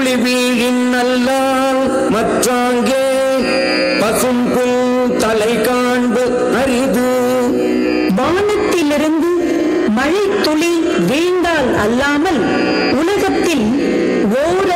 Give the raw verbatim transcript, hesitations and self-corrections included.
துளி வீழின் அல்லால் மற்றாங்கே பசும்புல் தலை காண்பு அரிது. வானத்திலிருந்து மழை துளி வீழ்ந்தால் அல்லாமல் உலகத்தில் ஓர்